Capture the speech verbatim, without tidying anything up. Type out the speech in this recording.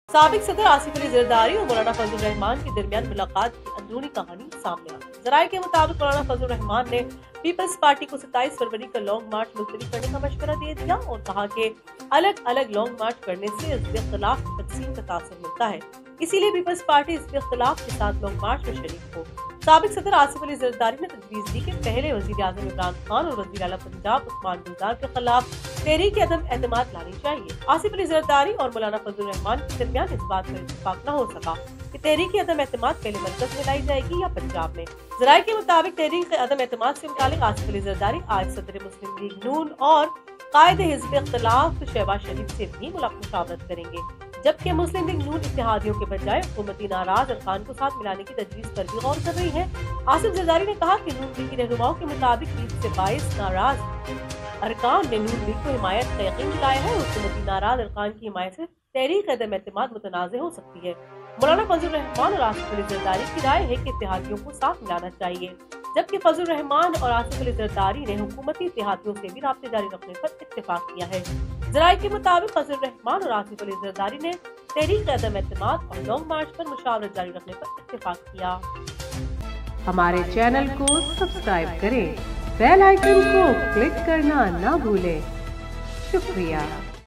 साबिक सदर आसिफ अली जरदारी और मौलाना फजल रहमान के दरमियान मुलाकात की अंदरूनी कहानी सामने आई। जराये के मुताबिक मौलाना फजल रहमान ने पीपल्स पार्टी को सत्ताईस फरवरी का लॉन्ग मार्च मुलतवी करने का मशवरा दे दिया और कहा कि अलग अलग लॉन्ग मार्च करने से इख्तिलाफ की तकसीम का तासर मिलता है, इसीलिए पीपल्स पार्टी इस इख्तिलाफ के साथ लॉन्ग मार्च में शरीक हो। साबिक सदर आसिफ अली जरदारी ने तजवीज़ दी कि पहले वज़ीर आज़म इमरान खान और वज़ीर आला पंजाब उस्मान गुलजार के खिलाफ तहरीक अदम एतमाद लानी चाहिए। आसिफ अली जरदारी और मौलाना फजल रहमान के दरमियान इस बात पर इत्तेफाक न हो सका कि तहरीक अदम एतमाद पहले मरकज में लाई जाएगी या पंजाब में। ज़राए के मुताबिक तहरीक अदम एतमाद से मुतालिक आसिफ अली जरदारी आज सदर मुस्लिम लीग नून और कायदे हिज़्ब इख्तिलाफ शहबाज शरीफ से भी मुशावरत करेंगे, जबकि मुस्लिम लीग नून इत्तेहादियों के बजाय हुकूमती नाराज अरकान को साथ मिलाने की तजवीज़ पर भी गौर कर रही है। आसिफ जरदारी ने कहा कि नून लीग की रहनुमाओं के मुताबिक बीस से बाईस नाराज अरकान ने नून लीग को हिमायत का यकीन दिलाया है और हुकूमती नाराज अरकान की हिमायत से तहरीक अदम एतमाद मुतनाज़ हो सकती है। मौलाना फजल रहमान और आसिफ अली जरदारी की राय है कि इत्तेहादियों को साथ मिलाना चाहिए, जबकि फजल रहमान और आसिफ अली जरदारी ने हुकूमती इत्तेहादियों से भी राब्ते जारी रखने पर इत्तेफाक किया है। ज़राए के मुताबिक फजल रहमान और आसिफ अली जरदारी ने तहरीक अदम एतमाद और लॉन्ग मार्च पर मुशावरत जारी रखने पर इत्तेफाक किया। हमारे चैनल को सब्सक्राइब करें, बेल आइकन को क्लिक करना ना भूलें। शुक्रिया।